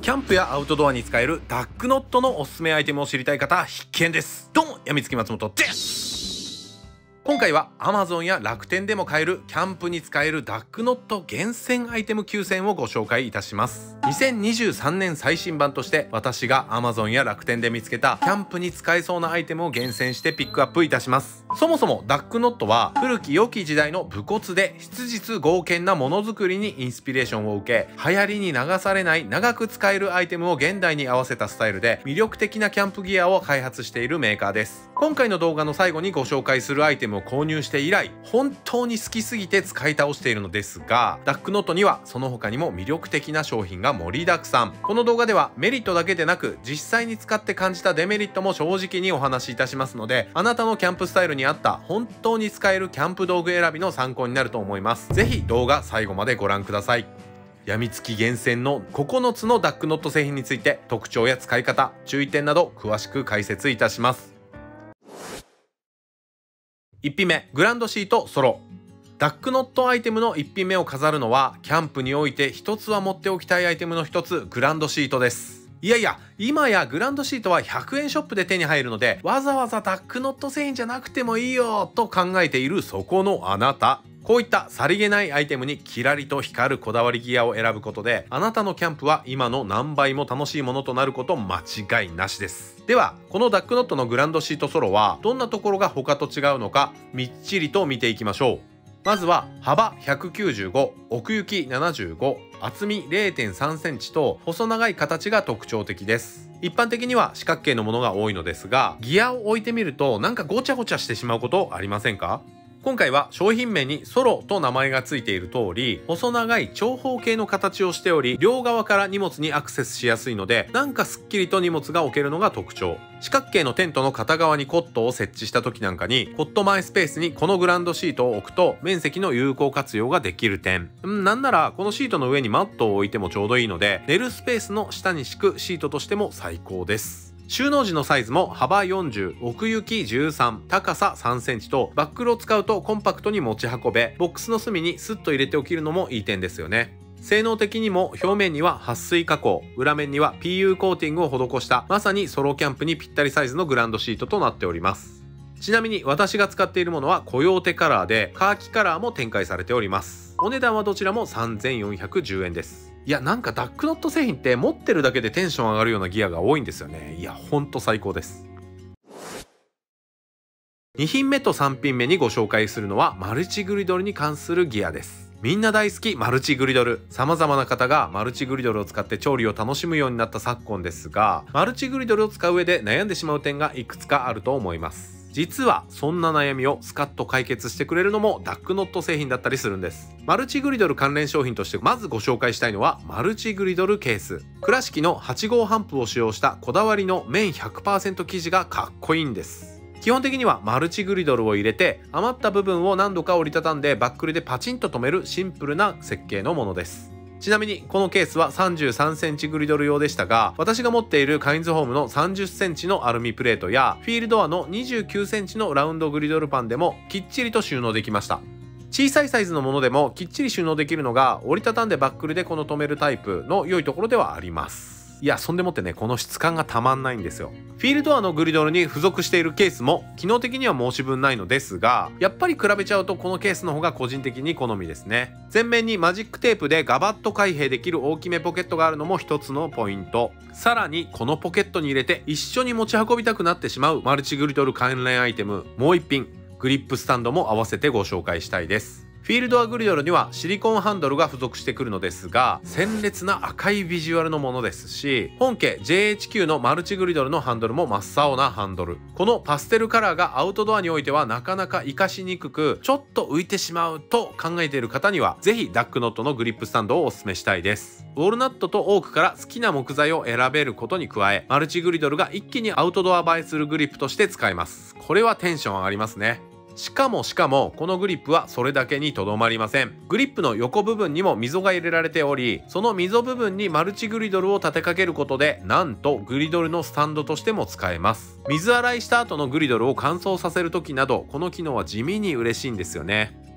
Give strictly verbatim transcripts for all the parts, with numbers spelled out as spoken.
キャンプやアウトドアに使えるダックノットのおすすめアイテムを知りたい方必見です。どうも、やみつき松本です。今回は アマゾン や楽天でも買えるキャンプに使えるダックノット厳選アイテムきゅうせんをご紹介いたします。にせんにじゅうさんねん最新版として私が アマゾン や楽天で見つけたキャンプに使えそうなアイテムを厳選してピックアップいたします。そもそもダックノットは古き良き時代の武骨で質実剛健なものづくりにインスピレーションを受け、流行りに流されない長く使えるアイテムを現代に合わせたスタイルで魅力的なキャンプギアを開発しているメーカーです。今回の動画の最後にご紹介するアイテムを購入して以来本当に好きすぎて使い倒しているのですが、ダックノットにはその他にも魅力的な商品が盛りだくさん。この動画ではメリットだけでなく実際に使って感じたデメリットも正直にお話しいたしますので、あなたのキャンプスタイルに合った本当に使えるキャンプ道具選びの参考になると思います。ぜひ動画最後までご覧ください。やみつき厳選のここのつのダックノット製品について特徴や使い方、注意点など詳しく解説いたします。いち品目、グランドシートソロ。ダックノットアイテムのいち品目を飾るのは、キャンプにおいて一つは持っておきたいアイテムの一つ、グランドシートです。いやいや、今やグランドシートはひゃくえんショップで手に入るので、わざわざダックノット製品じゃなくてもいいよと考えているそこのあなた。こういったさりげないアイテムにキラリと光るこだわりギアを選ぶことで、あなたのキャンプは今の何倍も楽しいものとなること間違いなしです。では、このダックノットのグランドシートソロはどんなところが他と違うのか、みっちりと見ていきましょう。まずは幅ひゃくきゅうじゅうご、奥行きななじゅうご、厚み れいてんさんセンチと細長い形が特徴的です。一般的には四角形のものが多いのですが、ギアを置いてみるとなんかごちゃごちゃしてしまうことありませんか？今回は商品名にソロと名前がついている通り、細長い長方形の形をしており、両側から荷物にアクセスしやすいので、なんかすっきりと荷物が置けるのが特徴。四角形のテントの片側にコットを設置した時なんかに、コット前スペースにこのグランドシートを置くと面積の有効活用ができる点。んなんならこのシートの上にマットを置いてもちょうどいいので、寝るスペースの下に敷くシートとしても最高です。収納時のサイズも幅よんじゅう、奥行きじゅうさん、高ささんセンチとバックルを使うとコンパクトに持ち運べ、ボックスの隅にスッと入れておけるのもいい点ですよね。性能的にも表面には撥水加工、裏面には ピーユー コーティングを施したまさにソロキャンプにぴったりサイズのグランドシートとなっております。ちなみに私が使っているものはコヨーテカラーで、カーキカラーも展開されております。お値段はどちらもさんぜんよんひゃくじゅうえんです。いや、なんかダックノット製品って持ってるだけでテンション上がるようなギアが多いんですよね。いや、ほんと最高です。に品目とさん品目にご紹介するのはマルチグリドルに関するギアです。みんな大好きマルチグリドル。様々な方がマルチグリドルを使って調理を楽しむようになった昨今ですが、マルチグリドルを使う上で悩んでしまう点がいくつかあると思います。実はそんな悩みをスカッと解決してくれるのもダックノット製品だったりするんです。マルチグリドル関連商品としてまずご紹介したいのはマルチグリドルケース。倉敷のはち号ハンプを使用したこだわりの綿 ひゃくパーセント 生地がかっこいいんです。基本的にはマルチグリドルを入れて余った部分を何度か折りたたんでバックルでパチンと留めるシンプルな設計のものです。ちなみにこのケースはさんじゅうさんセンチグリドル用でしたが、私が持っているカインズホームのさんじゅっセンチのアルミプレートやフィールドアのにじゅうきゅうセンチのラウンドグリドルパンでもきっちりと収納できました。小さいサイズのものでもきっちり収納できるのが折りたたんでバックルでこの留めるタイプの良いところではあります。いや、そんでもってね、この質感がたまんないんですよ。フィールドアのグリドルに付属しているケースも機能的には申し分ないのですが、やっぱり比べちゃうとこのケースの方が個人的に好みですね。前面にマジックテープでガバッと開閉できる大きめポケットがあるのも一つのポイント。さらにこのポケットに入れて一緒に持ち運びたくなってしまうマルチグリドル関連アイテム、もう一品グリップスタンドも合わせてご紹介したいです。フィールドアグリドルにはシリコンハンドルが付属してくるのですが、鮮烈な赤いビジュアルのものですし、本家 ジェイエイチキュー のマルチグリドルのハンドルも真っ青なハンドル。このパステルカラーがアウトドアにおいてはなかなか活かしにくく、ちょっと浮いてしまうと考えている方には、ぜひダックノットのグリップスタンドをお勧めしたいです。ウォールナットとオークから好きな木材を選べることに加え、マルチグリドルが一気にアウトドア映えするグリップとして使えます。これはテンション上がりますね。しかもしかもこのグリップはそれだけにとどまりません。グリップの横部分にも溝が入れられており、その溝部分にマルチグリドルを立てかけることで、なんとグリドルのスタンドとしても使えます。水洗いした後のグリドルを乾燥させる時など、この機能は地味に嬉しいんですよね。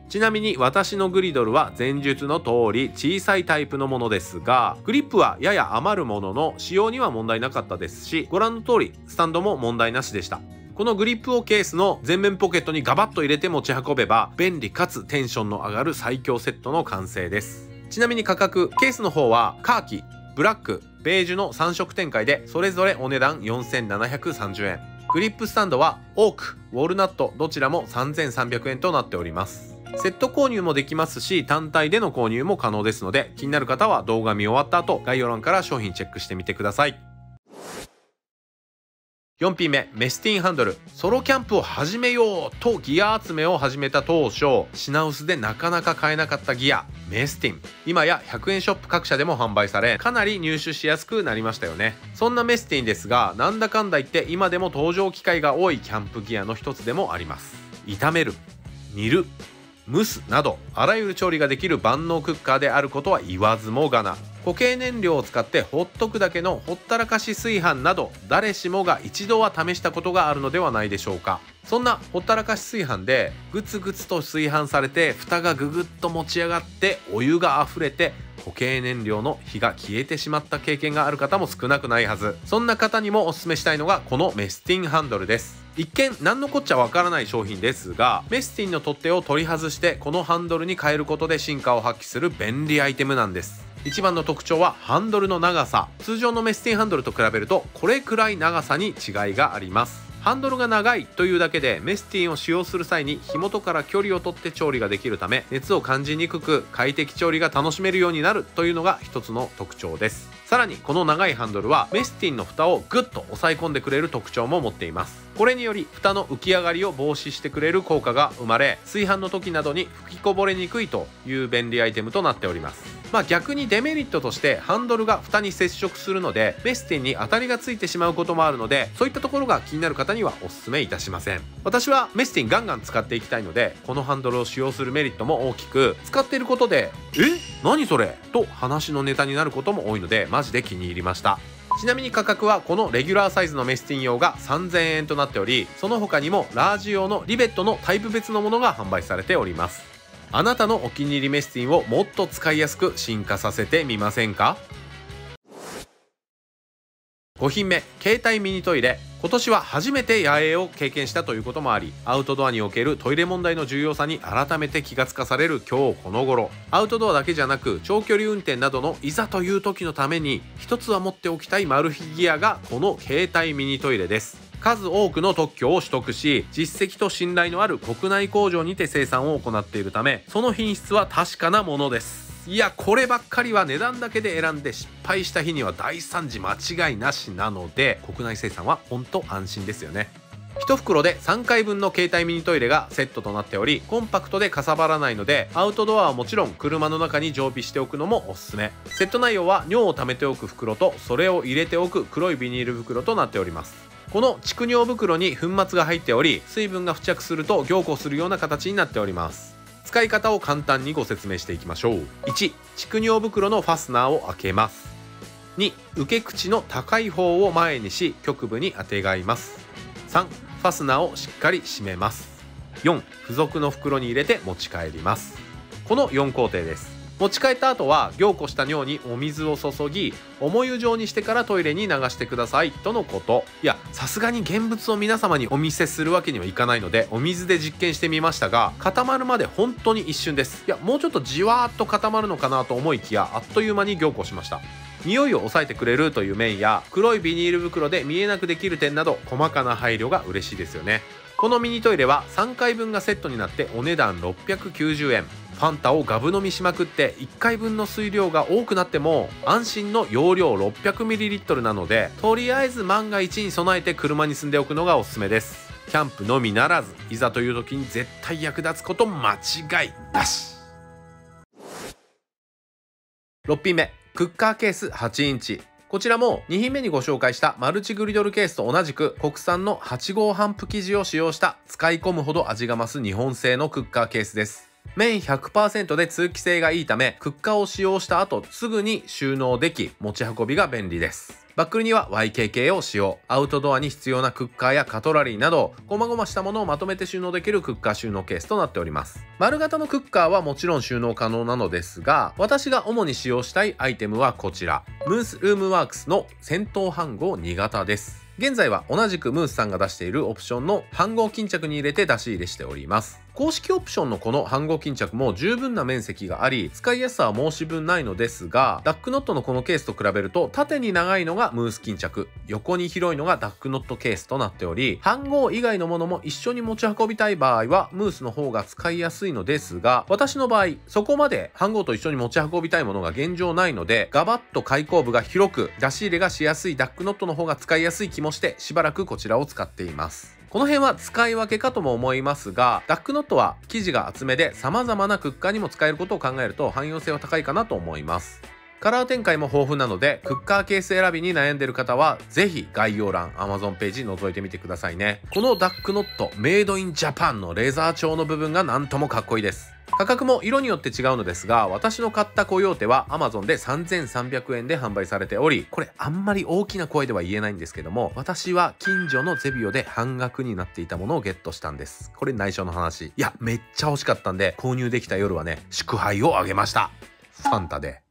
ちなみに私のグリドルは前述の通り小さいタイプのものですが、グリップはやや余るものの使用には問題なかったですし、ご覧の通りスタンドも問題なしでした。このグリップをケースの前面ポケットにガバッと入れて持ち運べば便利かつテンションの上がる最強セットの完成です。ちなみに価格、ケースの方はカーキ、ブラック、ベージュのさん色展開でそれぞれお値段よんせんななひゃくさんじゅうえん。グリップスタンドはオーク、ウォルナットどちらもさんぜんさんびゃくえんとなっております。セット購入もできますし、単体での購入も可能ですので、気になる方は動画見終わった後、概要欄から商品チェックしてみてください。よん品目、メスティンハンドル。ソロキャンプを始めようとギア集めを始めた当初、品薄でなかなか買えなかったギア、メスティン。今やひゃくえんショップ各社でも販売され、かなり入手しやすくなりましたよね。そんなメスティンですが、なんだかんだ言って今でも登場機会が多いキャンプギアの一つでもあります。炒める、煮る、蒸すなどあらゆる調理ができる万能クッカーであることは言わずもがな。固形燃料を使ってほっとくだけのほったらかし炊飯など、誰しもが一度は試したことがあるのではないでしょうか。そんなほったらかし炊飯でグツグツと炊飯されて、蓋がぐぐっと持ち上がってお湯があふれて固形燃料の火が消えてしまった経験がある方も少なくないはず。そんな方にもおすすめしたいのがこのメスティンハンドルです。一見何のこっちゃわからない商品ですが、メスティンの取っ手を取り外してこのハンドルに変えることで進化を発揮する便利アイテムなんです。一番の特徴はハンドルの長さ。通常のメスティンハンドルと比べるとこれくらい長さに違いがあります。ハンドルが長いというだけでメスティンを使用する際に火元から距離をとって調理ができるため、熱を感じにくく快適調理が楽しめるようになるというのが一つの特徴です。さらにこの長いハンドルはメスティンの蓋をグッと押さえ込んでくれる特徴も持っています。これにより蓋の浮き上がりを防止してくれる効果が生まれ、炊飯の時などに吹きこぼれにくいという便利アイテムとなっております。まあ逆にデメリットとしてハンドルが蓋に接触するのでメスティンに当たりがついてしまうこともあるので、そういったところが気になる方にはお勧めいたしません。私はメスティンガンガン使っていきたいので、このハンドルを使用するメリットも大きく、使っていることで「え何それ?」と話のネタになることも多いので、マジで気に入りました。ちなみに価格はこのレギュラーサイズのメスティン用がさんぜんえんとなっており、その他にもラージ用のリベットのタイプ別のものが販売されております。あなたのお気に入りメスティンをもっと使いやすく進化させてみませんか？ご品目、携帯ミニトイレ。今年は初めて野営を経験したということもあり、アウトドアにおけるトイレ問題の重要さに改めて気がつかされる今日この頃。アウトドアだけじゃなく長距離運転などのいざという時のために一つは持っておきたいマル秘ギアがこの携帯ミニトイレです。数多くの特許を取得し、実績と信頼のある国内工場にて生産を行っているため、その品質は確かなものです。いや、こればっかりは値段だけで選んで失敗した日には大惨事間違いなしなので、国内生産はほんと安心ですよね。いち袋でさんかいぶんの携帯ミニトイレがセットとなっており、コンパクトでかさばらないので、アウトドアはもちろん車の中に常備しておくのもおすすめ。セット内容は尿を溜めておく袋とそれを入れておく黒いビニール袋となっております。この蓄尿袋に粉末が入っており、水分が付着すると凝固するような形になっております。使い方を簡単にご説明していきましょう。いち、蓄尿袋のファスナーを開けます。に、受け口の高い方を前にし局部にあてがいます。さん、ファスナーをしっかり閉めます。よん、付属の袋に入れて持ち帰ります。このよん工程です。持ち帰った後は凝固した尿にお水を注ぎ、重湯状にしてからトイレに流してくださいとのこと。いや、さすがに現物を皆様にお見せするわけにはいかないので、お水で実験してみましたが、固まるまで本当に一瞬です。いや、もうちょっとじわーっと固まるのかなと思いきや、あっという間に凝固しました。匂いを抑えてくれるという面や、黒いビニール袋で見えなくできる点など細かな配慮が嬉しいですよね。このミニトイレはさんかいぶんがセットになってお値段ろっぴゃくきゅうじゅうえん。ファンタをガブ飲みしまくっていっかいぶんの水量が多くなっても安心の容量 ろっぴゃくミリリットル なので、とりあえず万が一に備えて車に積んでおくのがおすすめです。キャンプのみならず、いざという時に絶対役立つこと間違いなし。ろっ品目、クッカーケースはちインチ。こちらもに品目にご紹介したマルチグリドルケースと同じく国産のはち号帆布生地を使用した使い込むほど味が増す日本製のクッカーケースです。綿 ひゃくパーセント で通気性がいいため、クッカーを使用した後すぐに収納でき持ち運びが便利です。 バックルには ワイケーケー を使用。アウトドアに必要なクッカーやカトラリーなど、細々したものをまとめて収納できるクッカー収納ケースとなっております。丸型のクッカーはもちろん収納可能なのですが、私が主に使用したいアイテムはこちら。ムースルームワークスの先頭飯盒に型です。現在は同じくムースさんが出しているオプションの飯盒巾着に入れて出し入れしております。公式オプションのこの飯盒巾着も十分な面積があり、使いやすさは申し分ないのですが、ダックノットのこのケースと比べると縦に長いのがムース巾着、横に広いのがダックノットケースとなっており、飯盒以外のものも一緒に持ち運びたい場合はムースの方が使いやすいのですが、私の場合そこまで飯盒と一緒に持ち運びたいものが現状ないので、ガバッと開口部が広く出し入れがしやすいダックノットの方が使いやすい気もして、しばらくこちらを使っています。この辺は使い分けかとも思いますが、ダックノットは生地が厚めで様々なクッカーにも使えることを考えると汎用性は高いかなと思います。カラー展開も豊富なので、クッカーケース選びに悩んでいる方はぜひ概要欄 Amazon ページ覗いてみてくださいね。このダックノットメイドインジャパンのレザー調の部分がなんともかっこいいです。価格も色によって違うのですが、私の買ったコヨーテは Amazon でさんぜんさんびゃくえんで販売されており、これあんまり大きな声では言えないんですけども、私は近所のゼビオで半額になっていたものをゲットしたんです。これ内緒の話。いや、めっちゃ欲しかったんで、購入できた夜はね、祝杯をあげました。ファンタで。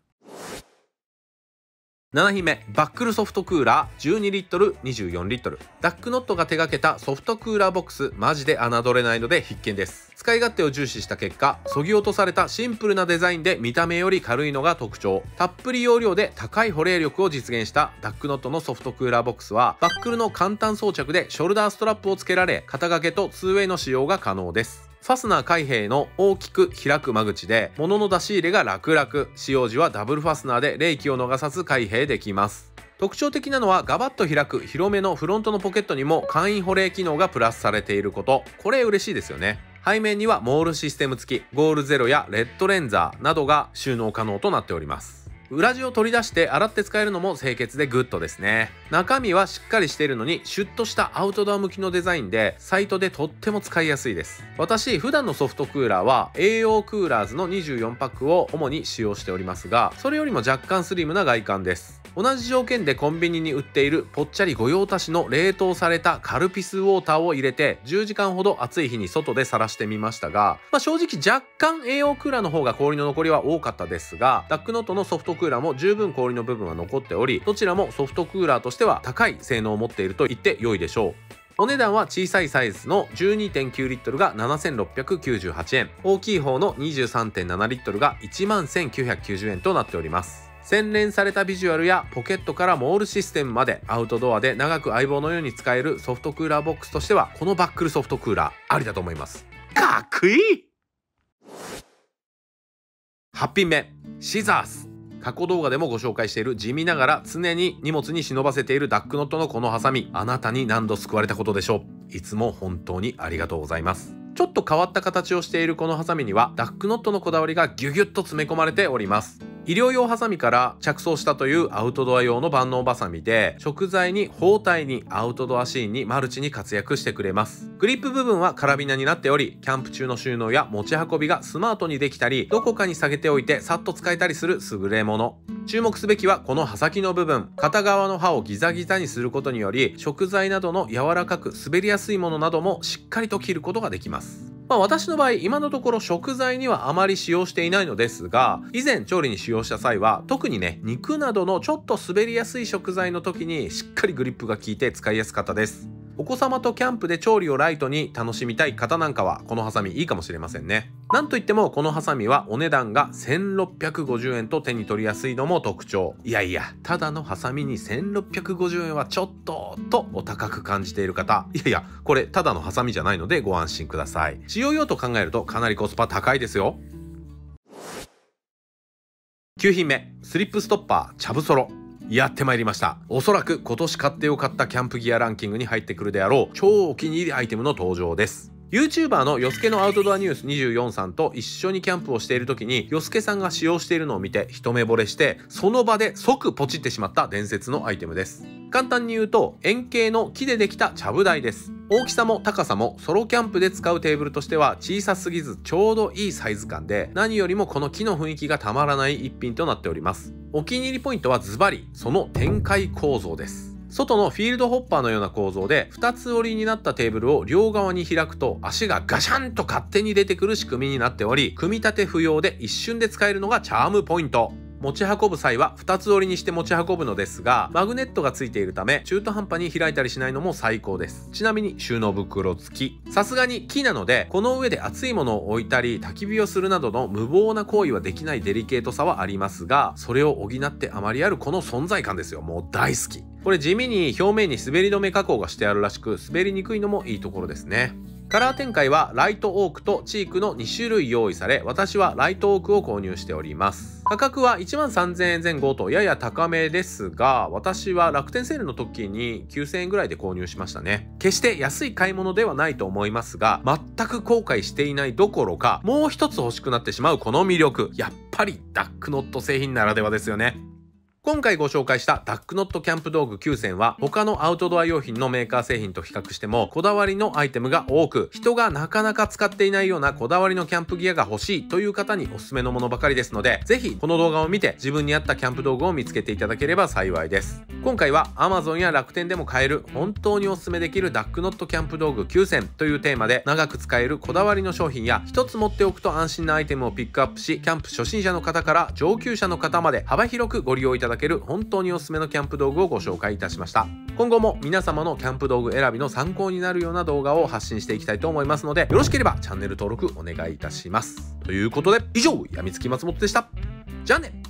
なな品目、バックルソフトクーラーじゅうにリットルにじゅうよんリットル。ダックノットが手掛けたソフトクーラーボックス、マジで侮れないので必見です。使い勝手を重視した結果、削ぎ落とされたシンプルなデザインで見た目より軽いのが特徴。たっぷり容量で高い保冷力を実現したダックノットのソフトクーラーボックスは、バックルの簡単装着でショルダーストラップを付けられ、肩掛けとツーウェイの使用が可能です。ファスナー開閉の大きく開く間口で、物の出し入れが楽々。使用時はダブルファスナーで冷気を逃さず開閉できます。特徴的なのはガバッと開く広めのフロントのポケットにも簡易保冷機能がプラスされていること。これ嬉しいですよね。背面にはモールシステム付き、ゴールゼロやレッドレンザーなどが収納可能となっております。裏地を取り出して洗って使えるのも清潔でグッドですね。中身はしっかりしているのにシュッとしたアウトドア向きのデザインで、サイトでとっても使いやすいです。私普段のソフトクーラーは エーオー クーラーズのにじゅうよんパックを主に使用しておりますが、それよりも若干スリムな外観です。同じ条件でコンビニに売っているぽっちゃり御用達の冷凍されたカルピスウォーターを入れてじゅうじかんほど暑い日に外でさらしてみましたが、まあ、正直若干 エーオー クーラーの方が氷の残りは多かったですが、ダックノットのソフトクーラーも十分氷の部分は残っており、どちらもソフトクーラーとしては高い性能を持っていると言って良いでしょう。お値段は小さいサイズの じゅうにてんきゅうリットルがななせんろっぴゃくきゅうじゅうはちえん、大きい方の にじゅうさんてんななリットルがいちまんせんきゅうひゃくきゅうじゅうえんとなっております。洗練されたビジュアルやポケットからモールシステムまで、アウトドアで長く相棒のように使えるソフトクーラーボックスとしては、このバックルソフトクーラーありだと思います。かっこいい。はち品目、シザース。過去動画でもご紹介している地味ながら常に荷物に忍ばせているダックノットのこのハサミ、あなたに何度救われたことでしょう。いつも本当にありがとうございます。ちょっと変わった形をしているこのハサミにはダックノットのこだわりがギュギュッと詰め込まれております。医療用ハサミから着想したというアウトドア用の万能バサミで、食材に包帯にアウトドアシーンにマルチに活躍してくれます。グリップ部分はカラビナになっており、キャンプ中の収納や持ち運びがスマートにできたり、どこかに下げておいてさっと使えたりする優れもの。注目すべきはこの刃先の部分、片側の刃をギザギザにすることにより、食材などの柔らかく滑りやすいものなどもしっかりと切ることができます。まあ私の場合、今のところ食材にはあまり使用していないのですが、以前調理に使用した際は特にね、肉などのちょっと滑りやすい食材の時にしっかりグリップが効いて使いやすかったです。お子様とキャンプで調理をライトに楽しみたい方なんかはこのハサミいいかもしれませんね。なんといってもこのハサミはお値段がせんろっぴゃくごじゅうえんと手に取りやすいのも特徴。いやいや、ただのハサミにせんろっぴゃくごじゅうえんはちょっととお高く感じている方、いやいや、これただのハサミじゃないのでご安心ください。使用用と考えるとかなりコスパ高いですよ。きゅう品目、スリップストッパーチャブソロ。やってまいりました。おそらく今年買ってよかったキャンプギアランキングに入ってくるであろう超お気に入りアイテムの登場です。 YouTuber のよすけのアウトドアニュースにじゅうよんさんと一緒にキャンプをしている時によすけさんが使用しているのを見て一目惚れしてその場で即ポチってしまった伝説のアイテムです。簡単に言うと円形の木でできたちゃぶ台です。大きさも高さもソロキャンプで使うテーブルとしては小さすぎずちょうどいいサイズ感で、何よりもこの木の雰囲気がたまらない一品となっております。お気に入りポイントはズバリその展開構造です。外のフィールドホッパーのような構造でふたつ折りになったテーブルを両側に開くと足がガシャンと勝手に出てくる仕組みになっており、組み立て不要で一瞬で使えるのがチャームポイント。持ち運ぶ際はふたつ折りにして持ち運ぶのですが、マグネットがついているため中途半端に開いたりしないのも最高です。ちなみに収納袋付き。さすがに木なのでこの上で熱いものを置いたり焚き火をするなどの無謀な行為はできないデリケートさはありますが、それを補ってあまりあるこの存在感ですよ。もう大好き。これ地味に表面に滑り止め加工がしてあるらしく滑りにくいのもいいところですね。カラー展開はライトオークとチークのに種類用意され、私はライトオークを購入しております。価格はいちまんさんぜんえんぜん後とやや高めですが、私は楽天セールの時にきゅうせんえんぐらいで購入しましたね。決して安い買い物ではないと思いますが、全く後悔していないどころかもう一つ欲しくなってしまうこの魅力、やっぱりダックノット製品ならではですよね。今回ご紹介したダックノットキャンプ道具きゅうせんは他のアウトドア用品のメーカー製品と比較してもこだわりのアイテムが多く、人がなかなか使っていないようなこだわりのキャンプギアが欲しいという方におすすめのものばかりですので、ぜひこの動画を見て自分に合ったキャンプ道具を見つけていただければ幸いです。今回は Amazon や楽天でも買える本当におすすめできるダックノットキャンプ道具きゅうせんというテーマで、長く使えるこだわりの商品や一つ持っておくと安心なアイテムをピックアップし、キャンプ初心者の方から上級者の方まで幅広くご利用いただける本当におすすめのキャンプ道具をご紹介いたしました。今後も皆様のキャンプ道具選びの参考になるような動画を発信していきたいと思いますので、よろしければチャンネル登録お願いいたします。ということで以上、やみつき松本でした。じゃあね。